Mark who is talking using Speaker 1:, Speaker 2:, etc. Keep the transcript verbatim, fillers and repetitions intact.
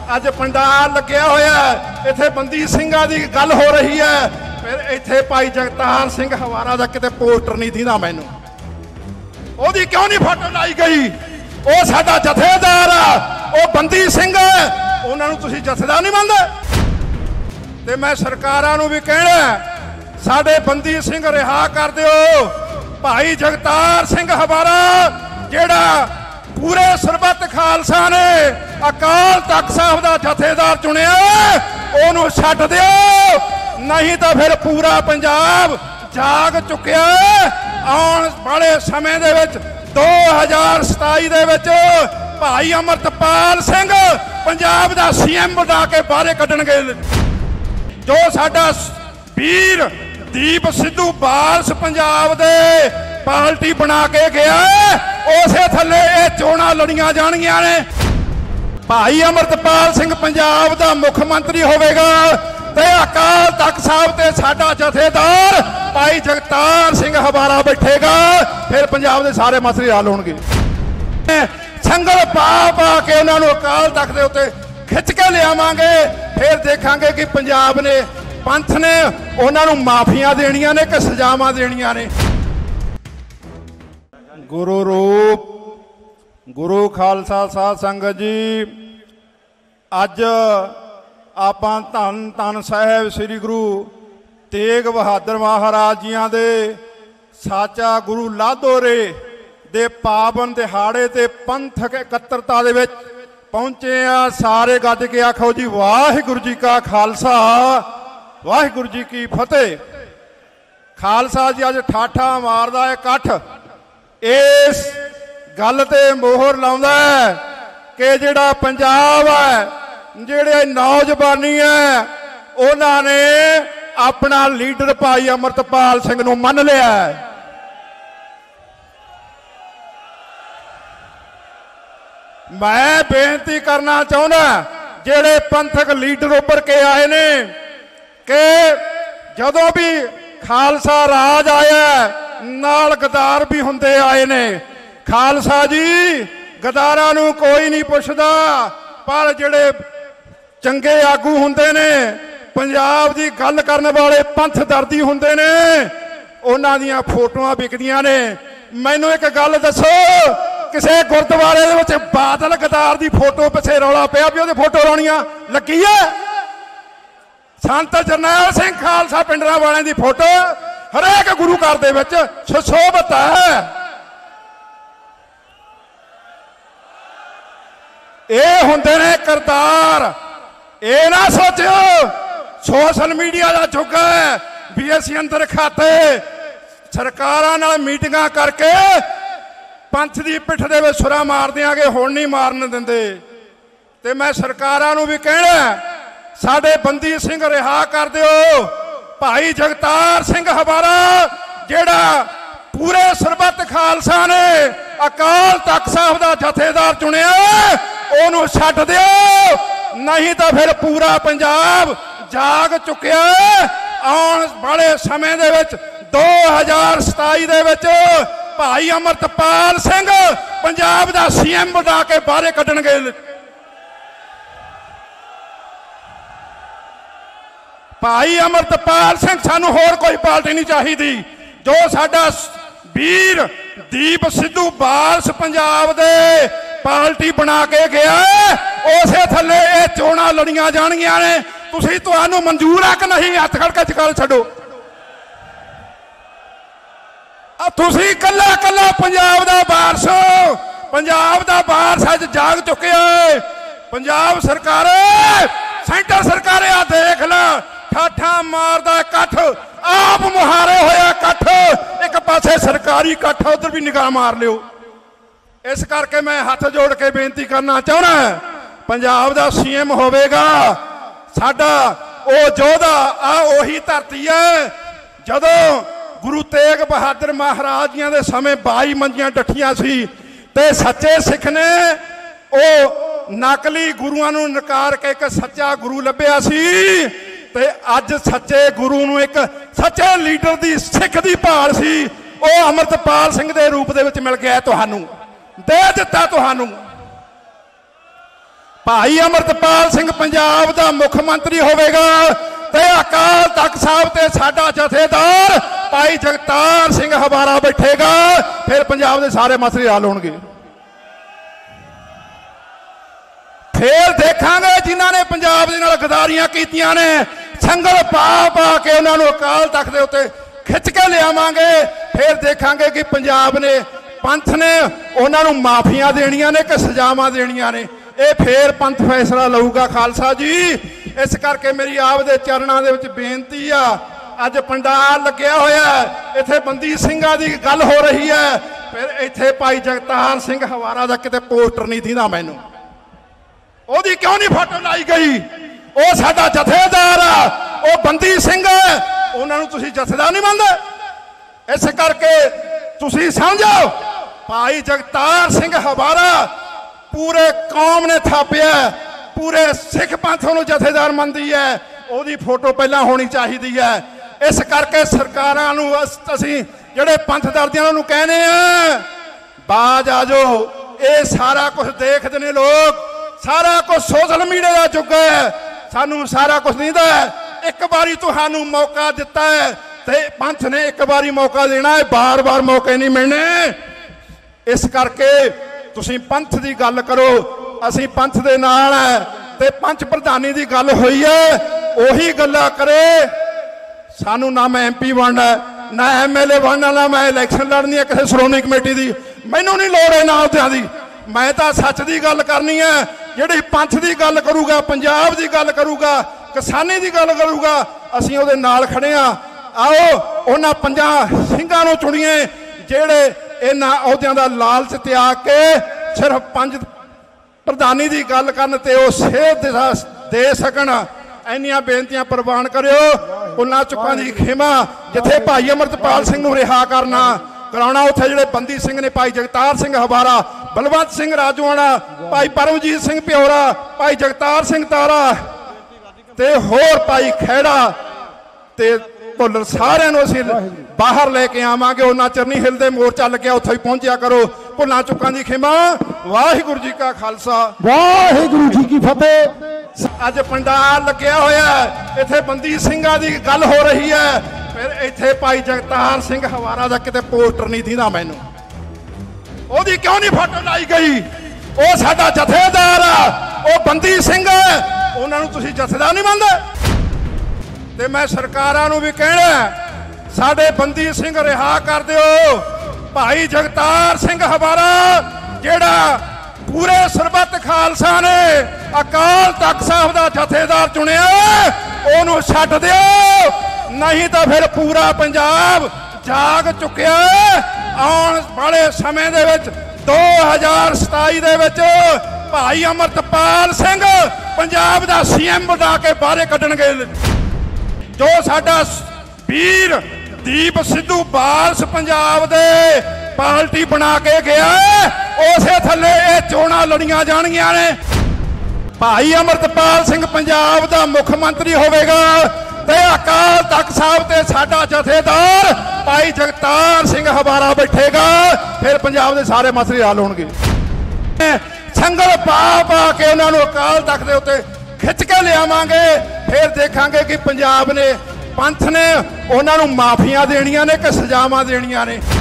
Speaker 1: अज पंडाल लग्या होया इत्थे बंदी सिंघां दी गल हो रही है, फिर इत्थे भाई जगतार सिंह हवारा दा किते पोस्टर नहीं दीदा मैनूं, ओहदी क्यों नहीं फोटो लाई गई? वो साडा जथेदार आ, वो बंदी सिंह है, उन्होंने तुसीं जथेदार नहीं मनदे? ते मैं सरकारां नूं भी कहना साडे बंदी सिंह रिहा कर दिओ। भाई जगतार सिंह हवारा जिहड़ा पूरे सरबत खालसा ने अकाल तख्त साहब दा जथेदार चुनिया, ओनू छड्ड दिओ, नहीं तो फिर पूरा पंजाब जाग चुकिया। आउण वाले समय दे विच दो हज़ार सताई दे विच भाई अमरतपाल सिंह पंजाब दा सी एम बना के बाहर कड्ढणगे। जो साडा वीर दीप सिद्धू बारस पंजाब दे पार्टी बना के गया, उसे थले ये चोणां लड़ियां जाणगियां ने। भाई अमरतपाल सिंह पंजाब दा मुख मंत्री होवेगा ते अकाल तख्त साहब ते साडा जथेदार भाई जगतार सिंह हवारा बैठेगा, फिर पंजाब दे सारे मसले हल होणगे। संगल पा पा के उन्होंने अकाल तख्त दे उत्ते खिच के लियावांगे, फिर देखांगे कि पंजाब ने पंथ ने उन्होंने माफिया देनियां ने कि सजावां देनियां ने। गुरु रूप गुरु खालसा साध संगत जी, अज आपां धन धन साहिब श्री गुरु तेग बहादुर महाराज जियां दे साचा गुरु लाधोरे दे पावन दिहाड़े ते पंथक इकत्तरता दे विच पहुंचे आ। सारे गज के आखो जी वाहिगुरू जी का खालसा वाहिगुरू जी की फतेह। खालसा जी अज ठाठा मारदा है कठ, इस गल ते मोहर लाउंदा है कि जिहड़ा पंजाब है, जिहड़े नौजवानी है, उन्होंने अपना लीडर भाई अमरतपाल सिंह नूं मन लिया है। मैं बेनती करना चाहुंदा जिहड़े पंथक लीडर उभर के आए ने कि जदों भी खालसा राज आया नाल गदार भी हुंदे आए ने। खालसा जी गदारां नूं कोई नहीं पुछदा, पर जिहड़े चंगे आगू हुंदे ने, पंजाब दी गल करन वाले पंथ दर्दी हुंदे ने, उन्हां दीयां फोटोआं विकदियां ने। मैनूं एक गल दसो, किसी गुरुद्वारे दे विच बादल गदार दी फोटो पिछे रौला पिया भी उहदी फोटो लाउणियां लगी है? संत जरनैल सिंह खालसा पिंडरां वालियां दी फोटो हरेक गुरु घर दे विच सुशोभित है। ये हुंदे ने करतार। ये ना सोचियो सोशल मीडिया का युग है भी असीं अंदर खाते सरकारां नाल मीटिंगां करके पंथ की पिठ दे विच छुरा मार देंगे, हुण नहीं मारन दिंदे। ते मैं सरकारां नूं भी कहना साडे बंदी सिंह रिहा कर दिओ। भाई जगतार सिंह हवारा जिहड़ा पूरे सरबत खालसा ने अकाल तख्त साहब दा जथेदार चुनिया, ओनू छड्ड दिओ, नहीं तो फिर पूरा पंजाब जाग चुकिया। आउण वाले समय दे विच दो हज़ार सताई दे विच भाई अमरतपाल सिंह पंजाब दा सी एम बना के बाहर कड्ढणगे। भाई अमरतपाल सिंह सानू होर कोई पार्टी नहीं चाहिदी। जो साडा वीर दीप सिद्धू बारस पंजाब दे पार्टी बना के गया, उसे थले ये चोणां लड़ियां जाणगियां ने। तुसीं तुहानू मंजूर है कि नहीं? हथ खड़ के जकाल छड्डो। तुसीं कल्ला कल्ला पंजाब दा वारस, पंजाब दा वारस अज जाग चुके है। पंजाब सरकार सेंटर सरकार आ देख ला, ठाठा मारदा कठ, आप मुहारे होया कठ, एक पासे सरकारी कठ, उधर भी निगाह मार लियो। इस करके मैं हाथ जोड़ के बेनती करना चाहना, पंजाब दा सी एम होवेगा साडा ओ योधा। आ ओही धरती है जदों गुरु तेग बहादुर महाराज जियां दे समय बाई मंजियां डठियां सी ते सच्चे सिख ने ओ नकली गुरुआं नूं नकार के एक सच्चा गुरु लभ्या सी। ते अज सच्चे गुरु नूं एक सच्चे लीडर दी सिख दी भाल सी, ओ अमरतपाल सिंह दे रूप दे विच मिल गया। तुहानूं दे दिता, तुहानूं ਭਾਈ ਅਮਰਤਪਾਲ ਸਿੰਘ ਪੰਜਾਬ ਦਾ ਮੁੱਖ ਮੰਤਰੀ ਹੋਵੇਗਾ ਤੇ ਅਕਾਲ ਤਖਤ ਸਾਹਿਬ ਤੇ ਸਾਡਾ ਜਥੇਦਾਰ ਭਾਈ ਜਗਤਾਰ ਸਿੰਘ ਹਵਾਰਾ ਬੈਠੇਗਾ, ਫਿਰ ਪੰਜਾਬ ਦੇ ਸਾਰੇ ਮਸਲੇ ਹੱਲ ਹੋਣਗੇ। ਫਿਰ ਦੇਖਾਂਗੇ ਜਿਨ੍ਹਾਂ ਨੇ ਪੰਜਾਬ ਦੇ ਨਾਲ ਗਦਾਰੀਆਂ ਕੀਤੀਆਂ ਨੇ, ਸੰਗਲ ਪਾ ਪਾ ਕੇ ਉਹਨਾਂ ਨੂੰ ਅਕਾਲ ਤਖਤ ਦੇ ਉੱਤੇ ਖਿੱਚ ਕੇ ਲਿਆਵਾਂਗੇ। ਫਿਰ ਦੇਖਾਂਗੇ ਕਿ ਪੰਜਾਬ ਨੇ, ਪੰਥ ਨੇ ਉਹਨਾਂ ਨੂੰ ਮਾਫੀਆਂ ਦੇਣੀਆਂ ਨੇ ਕਿ ਸਜ਼ਾਵਾਂ ਦੇਣੀਆਂ ਨੇ। ਇਹ ਫੇਰ ਪੰਥ ਫੈਸਲਾ ਲਊਗਾ ਖਾਲਸਾ ਜੀ। ਇਸ ਕਰਕੇ ਮੇਰੀ ਆਪ ਦੇ ਚਰਨਾਂ ਦੇ ਵਿੱਚ ਬੇਨਤੀ ਆ, ਅੱਜ ਪੰਡਾਲ ਲੱਗਿਆ ਹੋਇਆ, ਇੱਥੇ ਬੰਦੀ ਸਿੰਘਾਂ ਦੀ ਗੱਲ ਹੋ ਰਹੀ ਹੈ, ਫਿਰ ਇੱਥੇ ਭਾਈ ਜਗਤਾਰ ਸਿੰਘ ਹਵਾਰਾ ਦਾ ਕਿਤੇ ਪੋਸਟਰ ਨਹੀਂ ਦਿੰਦਾ ਮੈਨੂੰ, ਉਹਦੀ ਕਿਉਂ ਨਹੀਂ ਫੋਟੋ ਲਾਈ ਗਈ? ਉਹ ਸਾਡਾ ਜਥੇਦਾਰ ਆ, ਉਹ ਬੰਦੀ ਸਿੰਘ ਹੈ, ਉਹਨਾਂ ਨੂੰ ਤੁਸੀਂ ਜਥੇਦਾਰ ਨਹੀਂ ਮੰਨਦੇ। ਇਸ ਕਰਕੇ ਤੁਸੀਂ ਸਮਝੋ, ਭਾਈ ਜਗਤਾਰ ਸਿੰਘ ਹਵਾਰਾ ਪੂਰੇ ਕੌਮ ਨੇ ਥਾਪਿਆ, ਪੂਰੇ ਸਿੱਖ ਪੰਥ ਨੂੰ ਜਥੇਦਾਰ ਮੰਨਦੀ ਹੈ, ਉਹਦੀ ਫੋਟੋ ਪਹਿਲਾਂ ਹੋਣੀ ਚਾਹੀਦੀ ਹੈ। ਇਸ ਕਰਕੇ ਸਰਕਾਰਾਂ ਨੂੰ ਅਸੀਂ ਜਿਹੜੇ ਪੰਥ ਦਰਦੀਆਂ ਨੂੰ ਕਹਿੰਦੇ ਆ, ਬਾਜ ਆ ਜਾਓ। ਇਹ ਸਾਰਾ ਕੁਝ ਦੇਖਦੇ ਨੇ ਲੋਕ, ਸਾਰਾ ਕੁਝ ਸੋਸ਼ਲ ਮੀਡੀਆ ਦਾ ਯੁੱਗ ਹੈ, ਸਾਨੂੰ ਸਾਰਾ ਕੁਝ ਦਿੰਦਾ ਹੈ। ਇੱਕ ਵਾਰੀ ਤੁਹਾਨੂੰ ਮੌਕਾ ਦਿੱਤਾ ਹੈ ਤੇ ਪੰਥ ਨੇ ਇੱਕ ਵਾਰੀ ਮੌਕਾ ਦੇਣਾ ਹੈ, ਬਾਰ-ਬਾਰ ਮੌਕੇ ਨਹੀਂ ਮਿਲਣੇ। ਇਸ ਕਰਕੇ ਤੁਸੀਂ ਪੰਥ ਦੀ ਗੱਲ ਕਰੋ, ਅਸੀਂ ਪੰਥ ਦੇ ਨਾਲ ਹੈ ਤੇ ਪੰਚ ਪ੍ਰਧਾਨੀ ਦੀ ਗੱਲ ਹੋਈ ਹੈ, ਉਹੀ ਗੱਲਾਂ ਕਰੇ। ਸਾਨੂੰ ਨਾ ਮੈਂ ਐਮਪੀ ਬਣਨਾ, ਨਾ ਐਮਐਲਏ ਬਣਨਾ, ਨਾ ਮੈਂ ਇਲੈਕਸ਼ਨ ਲੜਨੀ ਹੈ ਕਿਸੇ ਸ਼੍ਰੋਮਣੀ ਕਮੇਟੀ ਦੀ, ਮੈਨੂੰ ਨਹੀਂ ਲੋੜ ਹੈ ਨਾ ਉਹਦਿਆਂ ਦੀ। ਮੈਂ ਤਾਂ ਸੱਚ ਦੀ ਗੱਲ ਕਰਨੀ ਹੈ, ਜਿਹੜੀ ਪੰਥ ਦੀ ਗੱਲ ਕਰੂਗਾ, ਪੰਜਾਬ ਦੀ ਗੱਲ ਕਰੂਗਾ, ਕਿਸਾਨੀ ਦੀ ਗੱਲ ਕਰੂਗਾ, ਅਸੀਂ ਉਹਦੇ ਨਾਲ ਖੜੇ ਆ। ਆਓ ਉਹਨਾਂ ਪੰਜਾਂ ਸਿੰਘਾਂ ਨੂੰ ਚੁਣੀਏ ਜਿਹੜੇ ਇਹਨਾਂ ਅਹੁਦਿਆਂ ਦਾ ਲਾਲਚ ਤਿਆਗ ਕੇ ਸਿਰਫ ਪੰਜ ਪ੍ਰਧਾਨੀ ਦੀ ਗੱਲ ਕਰਨ ਤੇ ਉਹ ਸੇਧ ਦੇ ਸਕਣ। ਇੰਨੀਆਂ ਬੇਨਤੀਆਂ ਪ੍ਰਵਾਨ ਕਰਿਓ। ਉਹਨਾਂ ਚੁੱਕਾਂ ਦੀ ਖਿਮਾ, ਜਿੱਥੇ ਭਾਈ ਅਮਰਤਪਾਲ ਸਿੰਘ ਨੂੰ ਰਿਹਾ ਕਰਨਾ ਕਰਾਉਣਾ, ਉੱਥੇ ਜਿਹੜੇ ਬੰਦੀ ਸਿੰਘ ਨੇ ਭਾਈ ਜਗਤਾਰ ਸਿੰਘ ਹਵਾਰਾ, ਬਲਵੰਤ ਸਿੰਘ ਰਾਜੂਆਣਾ, ਭਾਈ ਪਰਮਜੀਤ ਸਿੰਘ ਪਿਓਰਾ, ਭਾਈ ਜਗਤਾਰ ਸਿੰਘ ਤਾਰਾ ਤੇ ਹੋਰ ਭਾਈ ਖਹਿੜਾ ਤੇ ਭੁੱਲਰ, ਸਾਰਿਆਂ ਨੂੰ ਅਸੀਂ ਬਾਹਰ ਲੈ ਕੇ ਆਵਾਂਗੇ। ਉਹਨਾਂ ਚਿਰ ਨਹੀਂ ਹਿਲਦੇ, ਮੋਰਚਾ ਲੱਗਿਆ ਉੱਥੇ ਹੀ ਪਹੁੰਚਿਆ ਕਰੋ। ਭੁੱਲਾਂ ਚੁੱਕਾਂ ਦੀ ਖਿਮਾ। ਵਾਹਿਗੁਰੂ ਜੀ ਕਾ ਖਾਲਸਾ,
Speaker 2: ਵਾਹਿਗੁਰੂ ਜੀ ਕੀ ਫਤਿਹ।
Speaker 1: ਅੱਜ ਪੰਡਾਲ ਲੱਗਿਆ ਹੋਇਆ, ਇੱਥੇ ਬੰਦੀ ਸਿੰਘਾਂ ਦੀ ਗੱਲ ਹੋ ਰਹੀ ਹੈ, ਫਿਰ ਇੱਥੇ ਭਾਈ ਜਗਤਾਰ ਸਿੰਘ ਹਵਾਰਾ ਦਾ ਕਿਤੇ ਪੋਸਟਰ ਨਹੀਂ ਦਿੰਦਾ ਮੈਨੂੰ, ਉਹਦੀ ਕਿਉਂ ਨਹੀਂ ਫੋਟੋ ਲਾਈ ਗਈ? ਉਹ ਸਾਡਾ ਜਥੇਦਾਰ ਆ, ਉਹ ਬੰਦੀ ਸਿੰਘ ਹੈ, ਉਹਨਾਂ ਨੂੰ ਤੁਸੀਂ ਜਥੇਦਾਰ ਨਹੀਂ ਮੰਨਦੇ। ਤੇ ਮੈਂ ਸਰਕਾਰਾਂ ਨੂੰ ਵੀ ਕਹਿਣਾ, ਸਾਡੇ ਬੰਦੀ ਸਿੰਘ ਰਿਹਾ ਕਰ ਦਿਓ। ਭਾਈ ਜਗਤਾਰ ਸਿੰਘ ਹਵਾਰਾ ਜਿਹੜਾ ਪੂਰੇ ਸਰਬੱਤ ਖਾਲਸਾ ਨੇ ਅਕਾਲ ਤਖਤ ਸਾਹਿਬ ਦਾ ਜਥੇਦਾਰ ਚੁਣਿਆ, ਉਹਨੂੰ ਛੱਡ ਦਿਓ, ਨਹੀਂ ਤਾਂ ਫਿਰ ਪੂਰਾ ਪੰਜਾਬ ਜਾਗ ਚੁੱਕਿਆ। ਆਉਣ ਵਾਲੇ ਸਮੇਂ ਦੇ ਵਿੱਚ ਦੋ ਹਜ਼ਾਰ ਸਤਾਈ ਦੇ ਵਿੱਚ ਭਾਈ ਅਮਰਤਪਾਲ ਸਿੰਘ ਪੰਜਾਬ ਦਾ ਸੀਐਮ ਬਣਾ ਕੇ ਬਾਹਰੇ ਕੱਢਣਗੇ। ਜੋ ਸਾਡਾ ਵੀਰ ਦੀਪ ਸਿੱਧੂ ਬਾਲਸ ਪੰਜਾਬ ਦੇ ਪਾਰਟੀ ਬਣਾ ਕੇ ਗਿਆ, ਉਸੇ ਥੱਲੇ ਇਹ ਚੋਣਾਂ ਲੜੀਆਂ ਜਾਣਗੀਆਂ ਨੇ। ਭਾਈ ਅਮਰਤਪਾਲ ਸਿੰਘ ਪੰਜਾਬ ਦਾ ਮੁੱਖ ਮੰਤਰੀ ਹੋਵੇਗਾ ਤੇ ਅਕਾਲ ਤਖਤ ਸਾਹਿਬ ਤੇ ਸਾਡਾ ਜਥੇਦਾਰ ਭਾਈ ਜਗਤਾਰ ਸਿੰਘ ਹਵਾਰਾ ਬੈਠੇਗਾ, ਫਿਰ ਪੰਜਾਬ ਦੇ ਸਾਰੇ ਮਸਲੇ ਹੱਲ ਹੋਣਗੇ। ਸੰਗਲ ਪਾ ਪਾ ਕੇ ਉਹਨਾਂ ਨੂੰ ਅਕਾਲ ਤਖਤ ਦੇ ਉੱਤੇ ਖਿੱਚ ਕੇ ਲਿਆਵਾਂਗੇ। ਫਿਰ ਦੇਖਾਂਗੇ ਕਿ ਪੰਜਾਬ ਨੇ, ਪੰਥ ਨੇ ਉਹਨਾਂ ਨੂੰ ਮਾਫੀਆਂ ਦੇਣੀਆਂ ਨੇ ਕਿ ਸਜ਼ਾਵਾਂ ਦੇਣੀਆਂ ਨੇ।